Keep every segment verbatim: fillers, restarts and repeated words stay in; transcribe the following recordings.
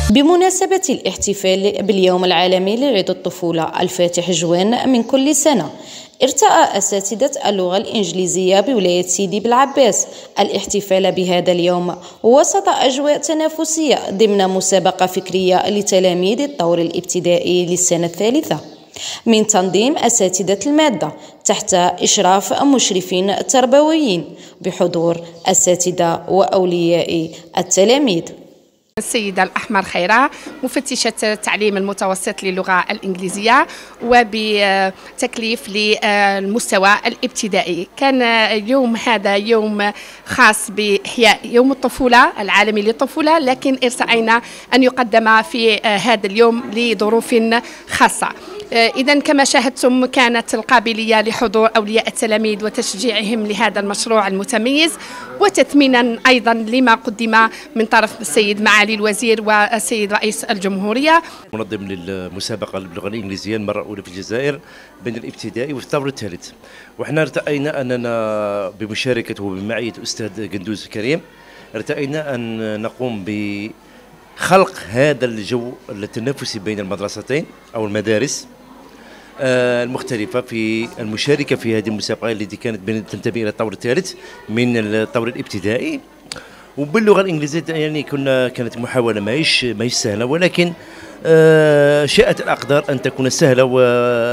بمناسبة الاحتفال باليوم العالمي لعيد الطفولة الفاتح جوان من كل سنة، ارتأى أساتذة اللغة الإنجليزية بولاية سيدي بالعباس الاحتفال بهذا اليوم وسط أجواء تنافسية ضمن مسابقة فكرية لتلاميذ الطور الابتدائي للسنة الثالثة من تنظيم أساتذة المادة تحت إشراف مشرفين تربويين بحضور أساتذة وأولياء التلاميذ. السيدة الأحمر خيرة، مفتشة التعليم المتوسط للغة الإنجليزية وبتكليف للمستوى الابتدائي. كان اليوم هذا يوم خاص بإحياء يوم الطفولة العالمي للطفولة، لكن ارتأينا أن يقدم في هذا اليوم لظروف خاصة. إذن كما شاهدتم كانت القابلية لحضور أولياء التلاميذ وتشجيعهم لهذا المشروع المتميز، وتثمينا أيضا لما قدم من طرف السيد معالي الوزير والسيد رئيس الجمهورية. منظم للمسابقة باللغة الإنجليزية المرة الأولى في الجزائر بين الابتدائي وفي الطور الثالث، وإحنا ارتأينا أننا بمشاركة وبمعية الأستاذ قندوز كريم ارتأينا أن نقوم بخلق هذا الجو التنافسي بين المدرستين أو المدارس المختلفة في المشاركة في هذه المسابقة التي كانت تنتمي إلى الطور الثالث من الطور الابتدائي. وباللغة الإنجليزية يعني كنا كانت محاولة ماهيش ماهيش سهلة، ولكن شاءت الأقدار أن تكون سهلة و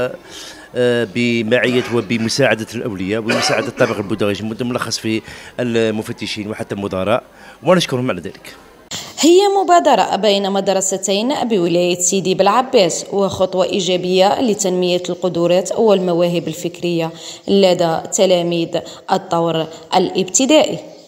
بمعية وبمساعدة الأولياء وبمساعدة الطابق البدغيج الملخص في المفتشين وحتى المدراء، ونشكرهم على ذلك. هي مبادرة بين مدرستين بولاية سيدي بالعباس وخطوة إيجابية لتنمية القدرات والمواهب الفكرية لدى تلاميذ الطور الابتدائي.